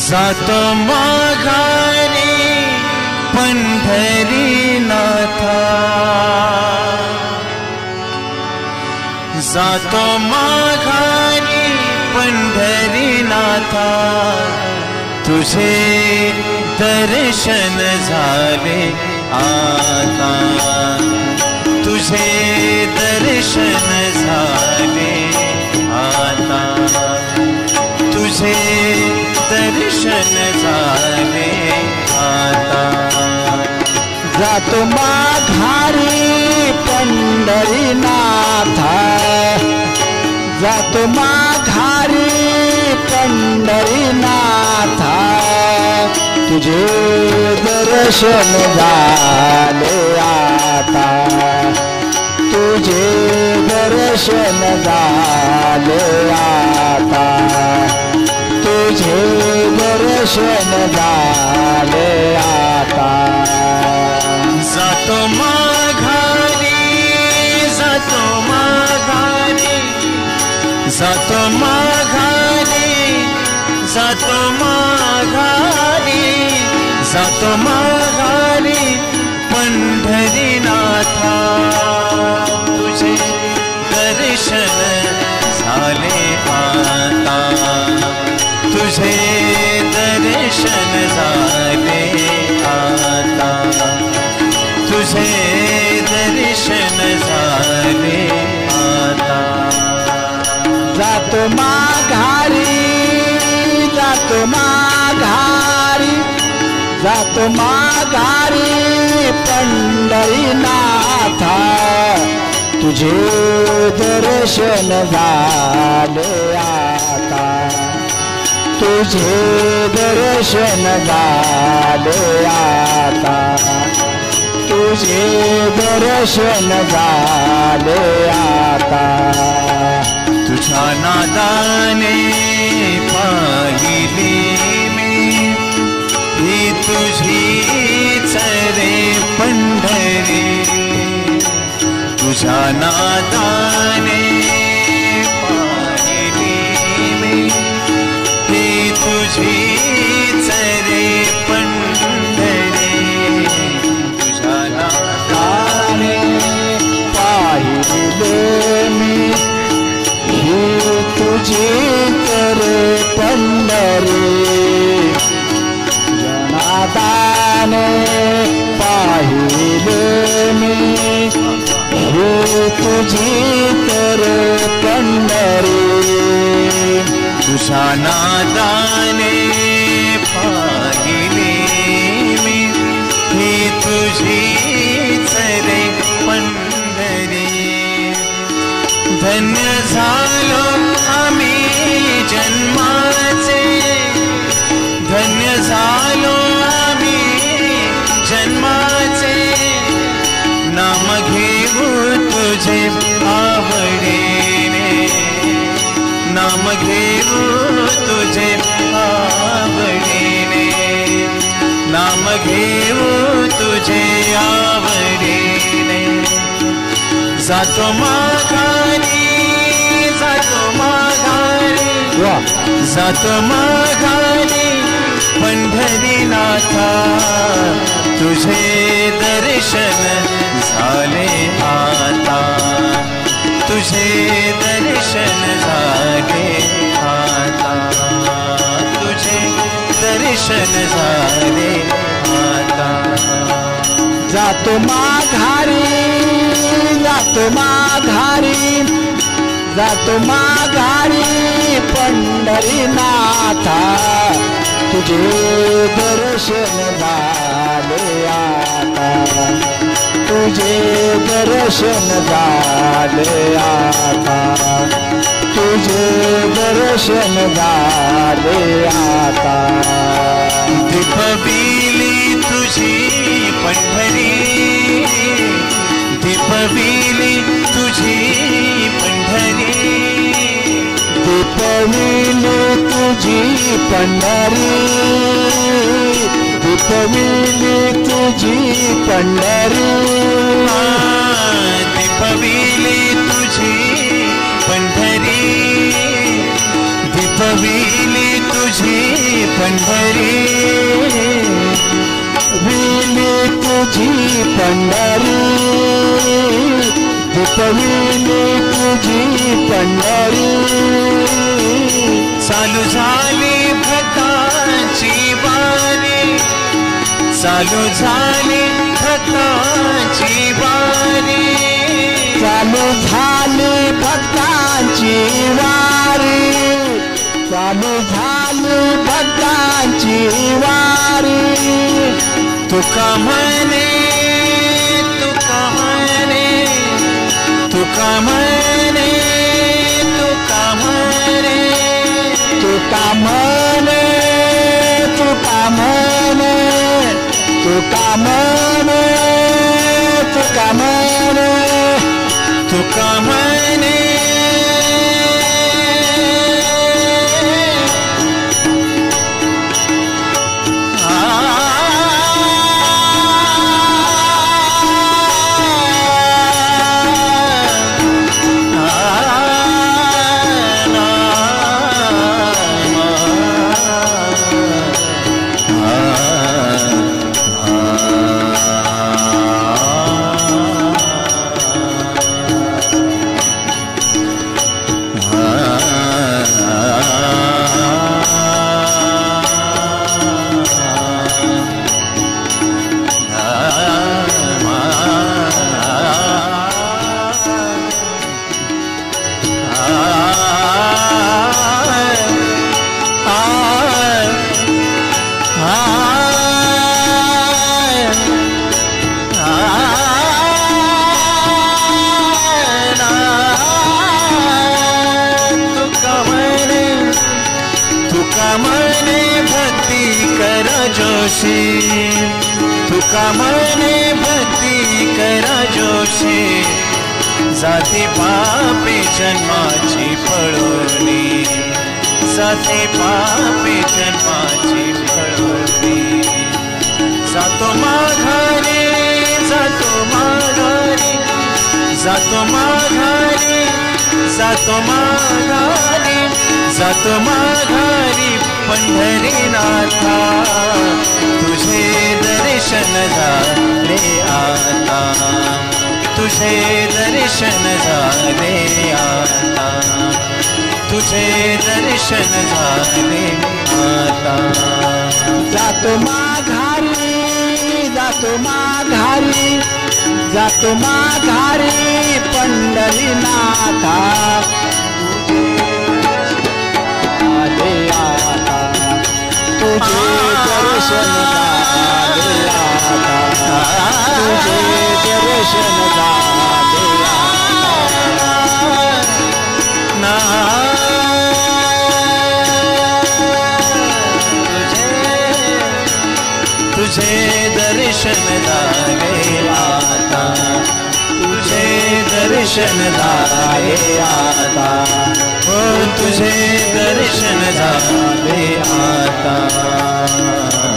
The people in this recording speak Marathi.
जातो माघारी पंढरीनाथा, जातो माघारी पंढरीनाथा, तुझे दर्शन झाले आता, तुझे दर्शन झाले आता, तुझे दर्शन झाले आता. जातो माघारी पंढरीनाथा, जातो माघारी पंढरीनाथा, तुझे दर्शन झाले आता, तुझे दर्शन झाले आता, तुझे दर्शन झाले आता. जातो माघारी, जातो माघारी, जातो माघारी, जातो माघारी, जातो माघारी पंढरीनाथा, तुझे दर्शन झाले आता, तुझे दर्शन झाले आता, तुझे दर्शन झाले आता. जातो माघारी, जातो माघारी, जातो माघारी पंढरीनाथा, तुझे दर्शन झाले आता, तुझे दर्शन झाले आता, तुझे दर्शन झाले आता. तुझ्या नादाने पाहिली मी ही तुझीच रे पंढरी, तुझ्या नादाने पाहिली मी ही तुझीच रे पंढरी, तुझ्या नादाने पाहिले मी ही तुझीच रे पंढरी, जनादाने पाहिले मी ही तुझीच रे पंढरी, तुझ्या नादाने पाहिली मी ही तुझीच रे पंढरी. धन्य झालो आम्ही जन्माचे, धन्य झालो आम्ही जन्माचे, नाम घेऊ तुझे आवडीने, नाम घेऊ तुझे आवडीने, नाम घेऊ तुझे आवडीने. जातो माघारी, जातो माघारी, जातो माघारी पंढरीनाथा, तुझे दर्शन झाले आता, तुझे दर्शन झाले आता, तुझे दर्शन झाले आता. जातो माघारी, जातो माघारी, जातो माघारी पंढरीनाथा, तुझे दर्शन झाले आता, तुझे दर्शन झाले आता, तुझे दर्शन झाले आता. दीपविली तुझी पंढरी, दीपविली तुझी पंढरी, दीपविली तुझी पंढरी, दीपविली तुझी पंढरी, दीपविली तुझी पंढरी, दीप विली तुझी पंढरी विली तुझी पंढरी विली तुझी पंढरी चालू झाली भक्तांची वारी चालू झाली भक्तांची वारी चालू झाली भक्तांची वारी चालू झाली भक्तांची वारी तुका म्हणे तुका म्हणे तुका म्हणे तुका म्हणे तुका म्हणे तुका म्हणे तुका म्हणे तुका म्हणे तुका म्हणे तुका म्हणे भक्ती करा जोशी जाती पापी जन्माची पळोनी जाती पापी जन्माची पळोनी जातो माघारी जातो माघारी जातो माघारी जातो माघारी जातो माघारी पंढरीनाथा तुझे दर्शन झाले आता तुझे दर्शन झाले आता तुझे दर्शन झाले आता जातो माघारी जातो माघारी जातो माघारी पंढरीनाथा तुझे आता तुझे दर्शन झाले आता तुझे दर्शन झाले ना तुझे दर्शन झाले आता तुझे दर्शन झाले आता हो तुझे दर्शन झाले आता